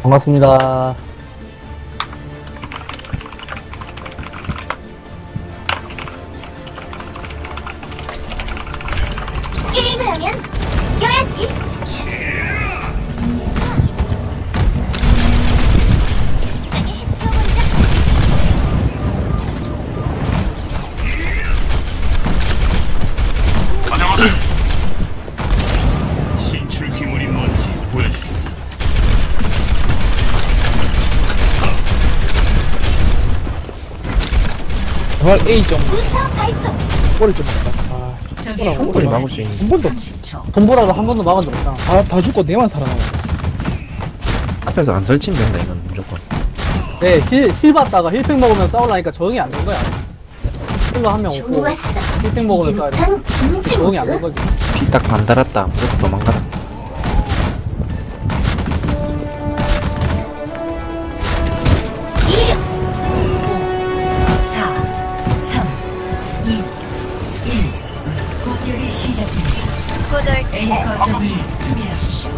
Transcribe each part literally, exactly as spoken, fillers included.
반갑습니다. 게임을 하면 이겨야지. 세상에 헤쳐본다. 신출 기물이 뭔지 보여주겠다. 정말 A 좀 부스터 발동. 꼬리 좀 했다. 아, 충분히 막을 수 있는. 한 번도 없지. 돈보라도 한 번도 막은 적 없잖아. 다, 다 죽고 내만 살아남아. 앞에서 안 설치면 된다 이건 무조건. 네, 힐, 힐 받다가 힐팩 먹으면 싸우려니까 적응이 안 된 거야. 힐러 한 명 오고, 좋았어. 힐팩 먹으면 싸야 돼. 난 진지 적응이 안 된 모드. 거지. 피 딱 반 달았다. 무조건 도망가라. 이륙. 사, 삼, 이, 일. 공격이 시작됩니다. 고돌. A 거점을 수비하십시오.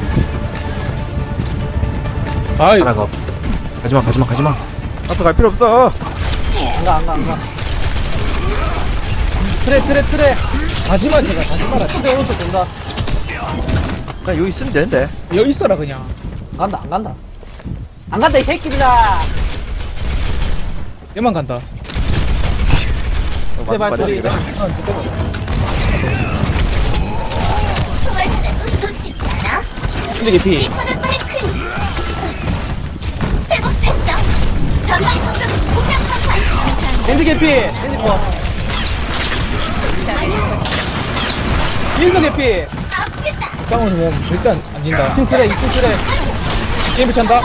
아이, 하나가 없. 가지마 가지마 가지마. 앞에 갈 필요 없어. 안 가, 안 가, 안 가. 트레, 트레, 트레. 가지마 제가 가지마라. 트레 오른쪽 돈다. 그냥 여기 있으면 되는데. 여기 있어라 그냥. 안 간다, 안 간다. 안 간다, 이 새끼들아! 얘만 간다. 트레 발소리. 아, 죽겠다. 총알 하나도 놓치지 않아. 근데 개피. 리퍼는 브레이크. 회복됐어. 전방 속도 공격 강화. 밴드 개피! 밴드 거. 윈서 개피! 아프겠다. 쌍으로 보면 절대 안, 안 진다. 이층 트레, 이층 트레. 게임 비찬다.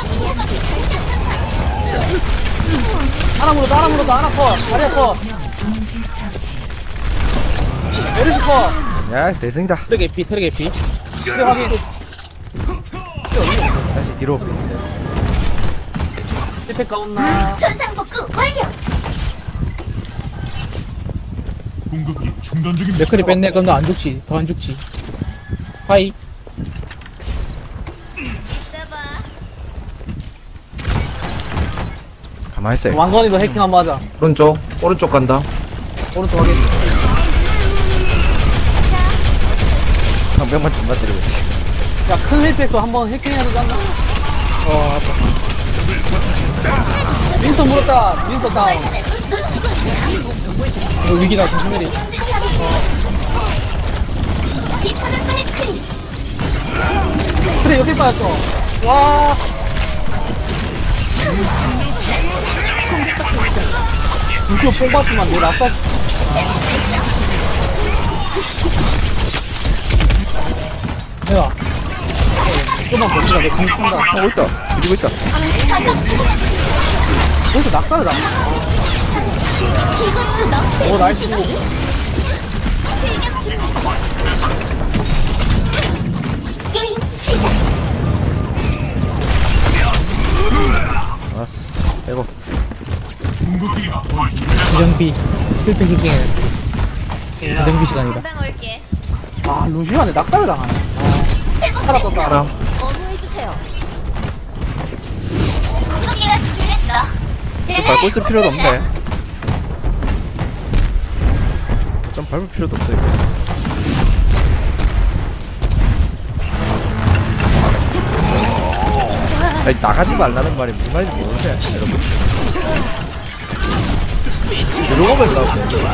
하나 물었다, 하나 물었다, 하나 커. 다리야 커. 동시 처치. 메르시 커. 야, 대승이다. 트랙 개피, 트랙 개피. 트레 확인. 다시 뒤로. 힐팩 가온나. 전상복구 완료. 공급기 충전 중입니다. 맥클이 뺐네. 그럼 나 안 죽지. 더 안 죽지. 하이. 가만히 있어. 왕건이도 해킹 한번 하자. 오른쪽 오른쪽 간다. 오른쪽 확인. 한 명만 존나 때리고 있지. 야, 큰 힐팩도 한번 해킹해야 되지 않나? 어, 아빠. 윈서 물었다. 윈서 다운. 이거 위기다. 조심해리. 리퍼는 브레이크. 그래, 여기 빠졌어. 와. 루시오 뽕 받지만 내 낙사. 내가. 좀만 버티자. 내 공 쓴다. 하고 있다. 이기고 있다. 거기서 낙사를 당해. 이것도 너의 오, 나이스. 도시지. 게임 시작. 알았어. 빼고. 공급기가 더 재정비. 힐팩 해킹해. 재정비 시간이다. 금방 올게. 아, 루시오한테 낙사를 당하네. 살아 떴다. 알아. 어머해주세요. 무기가 준비됐어. 밟고 있을 필요도 없네. 좀 밟을 필요도 없어, 이거. 아니, 나가지 말라는 말이 무슨 말인지 모르세요, 여러분. 들어가면 나오고.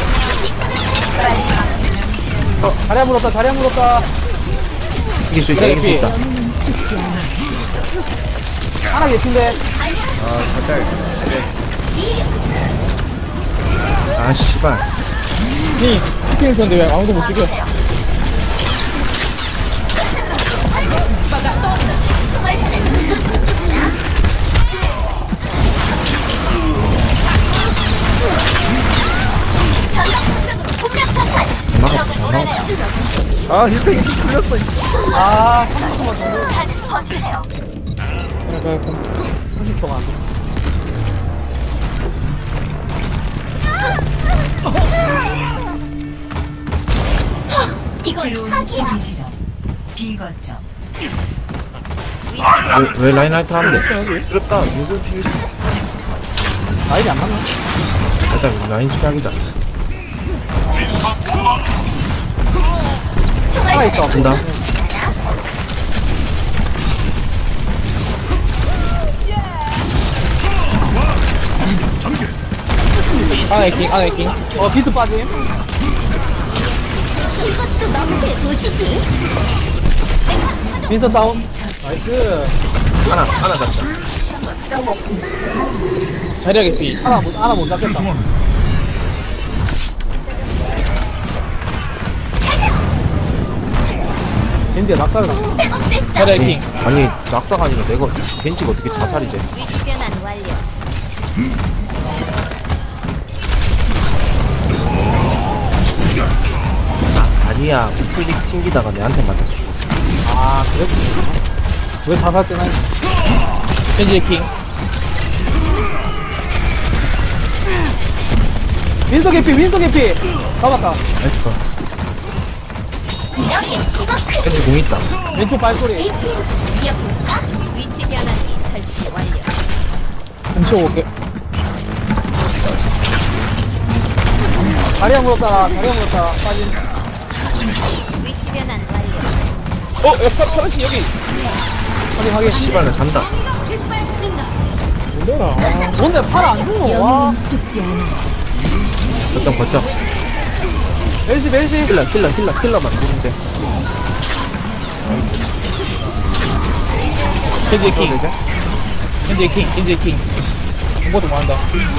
어, 다리야 물었다. 다리야 물었다. 이길 수 있다 이길 수 있다. 하나 계신데. 아, 살짝. 아 씨발. 니, 해킹 했었는데 왜 아무도 못 죽여? 아, 힐팩이 풀렸어. 아, 삼십 초만 더. 다들 버티세요. 그래, 그래, 그래. 삼십 초만. 이건 새로운 사기야. 수비 지점. B 거점. 왜, 왜 라인하이트 하는데? 그렇다 무슨 필수 라인이 안 맞나? 일단 라인 최악이다. 하나 있어. 된다. 하나 해킹, 하나 해킹. 어, 비트 빠짐. 이것도 너프의 도시지. 윈선 다운. 나이스. 하나, 하나 잡자. 자리야 개피. 하나 못, 하나 못 잡겠다. 겐지가 낙사를 나. 백업됐어. 자리야 해킹. 아니, 낙사가 아니라 내가 벤치가 어떻게 자살이 돼? 위치 변환 완료. 아니야, 우플릭 튕기다가 내한테 맞아서 죽어. 아, 그랬지. 왜 자살 때나? 겐지 해킹. 윈서 개피, 윈서 개피. 잡았다. 나이스 컷. 여기 이거 크. 벤치 공 있다. 왼쪽 발소리. 이어볼까? 위치 변환기 설치 완료. 훔쳐볼게. 다리야 물었다, 다리야 물었다. 빠짐. 위치 변환 완료. 어, 야, 파, 파라시 여기. 확인, 확인. 씨발, 나 잔다. 뭐더라. 아, 뭔데 팔 안 죽어? 와. 영웅은 죽지 않아. 거점, 거점. 멜시, 멜시. 킬러, 킬러, 킬러, 킬러만 보는데. 겐지 해킹. 겐지 해킹, 겐지 해킹. 공부도 많다.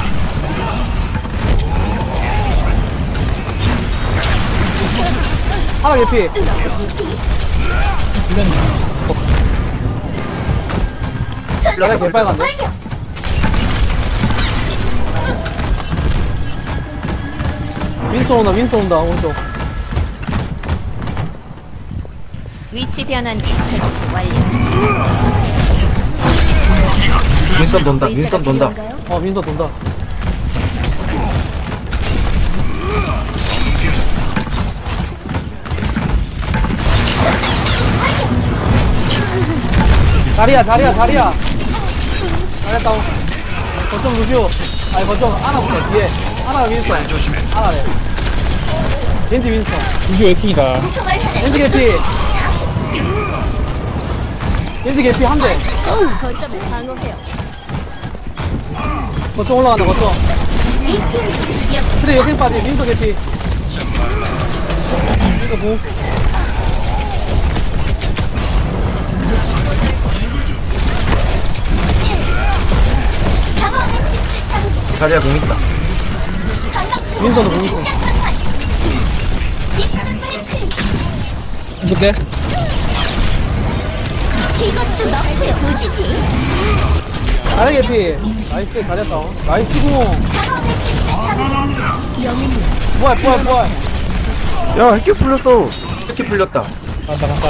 하나 개피. 이건 라인 개빨간데? 윈스턴 온다, 윈스턴 온다, 오른쪽. 위치 변환기 설치 완료. 윈스턴 돈다, 의사가 윈스턴 돈다. 필요한가요? 어, 윈스턴 돈다. 자리야, 자리야, 자리야. 자리야, 다운. 거점 루시오. 아니, 거점 하나 보네, 뒤에. 하나가 윈스턴. 하나래. 겐지 윈스턴. 루시오 해킹이다. 총알 하나. 겐지 개피. 겐지 개피 한 대. 거점을 방어해요. 거점 올라간다, 거점. 이어 트레 여긴 빠지, 윈스턴 개피. 윈스턴 공. 자리야 공 있다. 윈스턴은 공 있어. 어떻게? 이것도 너프의 도시지. 자리 개피. 나이스, 자리야 다운. 나이스 공. 부활, 부활, 부활. 야 핵기 풀렸어 특히 풀렸다. 간다, 간다.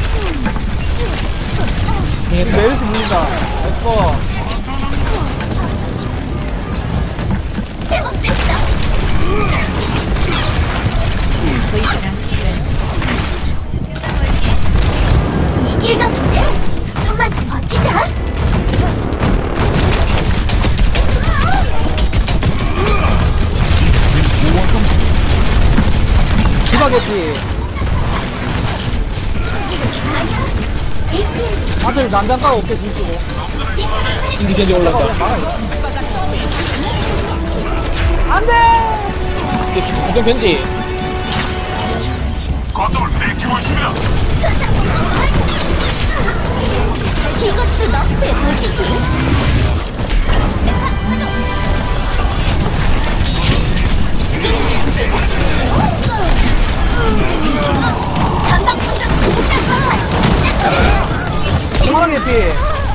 메르시 물린다. 나이스 거. 백업됐어. 이길 같은데? 좀만 더 버티자. 디바 개피. 앞에 난장가가 없게 뒤지고. 겐지 겐지 올라간다. 안 돼! 거점 겐지. 거점을 뺏기고 있습니다. 이것도 너프의 도시지. 전방 공격 하나 개피.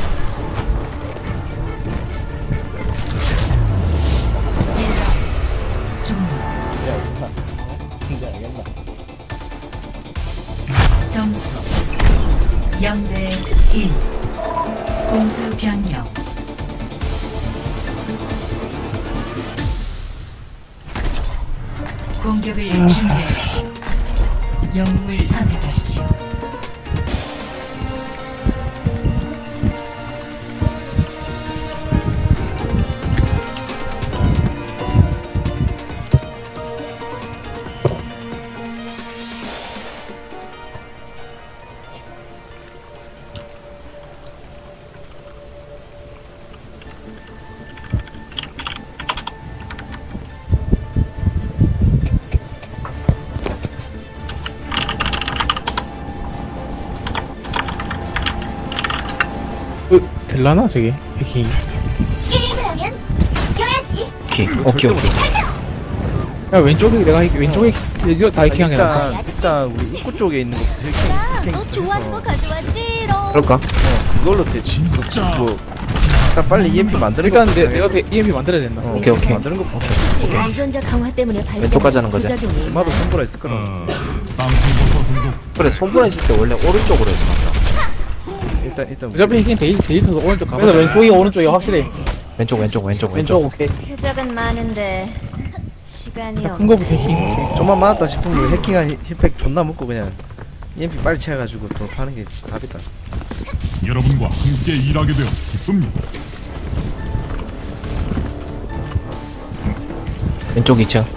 진짜 알겠다. 점수 영 대 일. 공수 변경. 공격을 준비하십시오. 영웅을 선택하십시오. 될라나 저게 해킹. 게임을 하면 이겨야지. 오케이 오케이 오케이. 야 왼쪽에 내가 해, 왼쪽에 이거 다 해킹한 게 낫다. 일단 일단 우리 입구 쪽에 있는 것부터 해킹 나 해킹 너 좋아하는 거 해서 가져왔지롱. 그럴까? 그걸로 되지. 뭐 일단 빨리 이엠피 만드는 일단 것부터 내, 해. 내가 대- 이엠피 만들어야 된다. 어, 오케이, 오케이. 만드는 것부터. 혹시 유전자 강화 때문에 발생한 왼쪽까지 하는 거지? 부작용이 엄마도 손보라 있을 거라. 어, 땅콩버터 중독. 그래 손보라 있을 때 원래 오른쪽으로 해서 맞아. 일단 일단 어차피 해킹 돼, 돼 있어서 오른쪽 가봐. 그래서 왼쪽이 오른쪽이 확실히. 왼쪽 왼쪽 왼쪽 왼쪽 왼쪽. 오케이. 표적은 많은데 시간이 큰 없. 거부터 해킹. 좀만 맞았다 싶으면 해킹한 히- 힐팩 존나 먹고 그냥 이엠피 빨리 채워가지고 더 파는 게 답이다. 여러분과 함께 일하게 되어 기쁩니다. 왼쪽 이 층.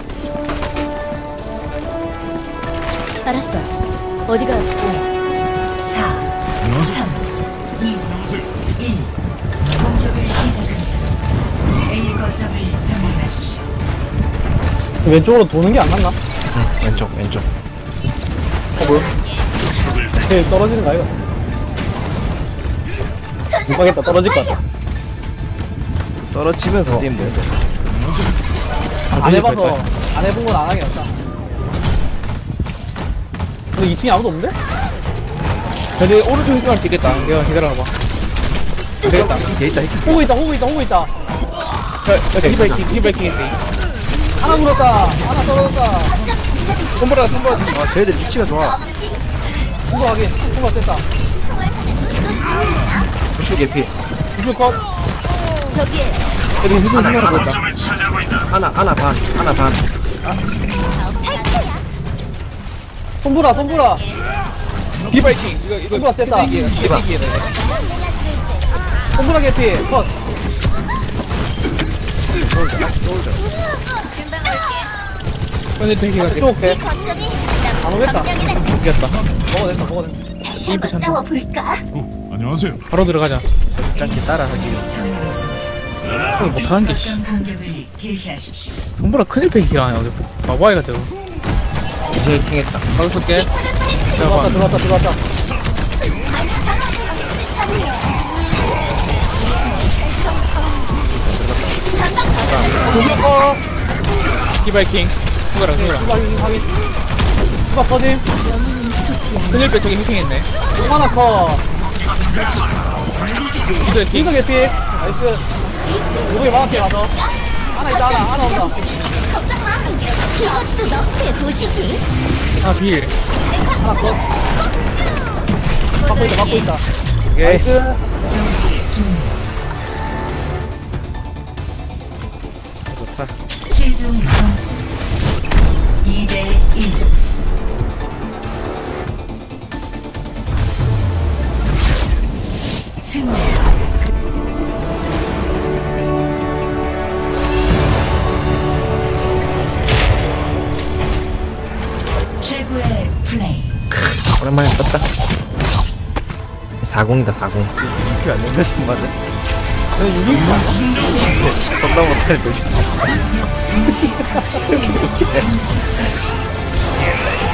알았어. 어디가 아프지? 사, 안녕하세요. 삼, 이, 안녕하세요. 일. 공격을 시작합니다. A 거점을 점령하십시오. 왼쪽으로 도는 게 안 맞나? 응 왼쪽 왼쪽. 오케이 떨어지는 거 아이가? 못 가겠다 떨어질 것 같아. 떨어지면서 뛰면 돼. 안 해봐서 안 해본 건 안 하겠다. 근데 이 층에 아무도 없는데? 근데 오른쪽 해킹을 찍겠다. 내가 기다려봐. 되겠다. 얘 있다 해킹. 호구 있다 호구 있다 호구 있다. 디바 해킹, 디바 해킹 했어. 하나 물었다 하나 떨어졌다. 손보라, 손보라. 아 쟤들 위치가 좋아. 호구 확인 호구가 셌다. 부슈 개피. 우슈 컷. 저기에 여기 휴전 생각하고 있다. 하나 하나 반 하나 반. 손보라 손보라. 디바 해킹. 이거, 이거. 손보라 셌다. 디바. 손보라 개피 컷. 금방 올게. 근데 해킹 왼쪽 오케이. 거점이 안 오겠다. 이겼다. 먹어냈다 먹어냈다. 다시 한번 싸워볼까? 어, 안녕하세요. 바로 들어가자. 짱기 따라하기. 점령했습니다. 이거 못하는 게, 씨. 거점 공격을 개시하십시오. 손보라 큰일 해킹하네. 어제 바보아이 같아. 이제 해킹했다. 바로 쏠게. 들어왔다 들어왔다 들어왔다. 두개 컷. 디바 해킹. 손보라, 손보라. 수박 확인 확인. 수박 터짐. 큰일 배 저기 해킹했네. 하나 컷. 디바 해킹. 이거 개피. 나이스. 누구에 막을게 가서. 하나 있다 하나 하나 온다. 걱정 마. 이것도 너의 도시지. 아, 빌. 하나 컷. 막고 있다 막고 있다. 오케이. 나이스. 좋다. 최종 점수 이 대 일. 승리. 최고의 플레이. 오랜만에 떴다. 사공이다 사공. 이엠피 안 된다 싶은 맞아. 저는 유닛 겁나 못하는 거지. 음식 처치. 음식 처치.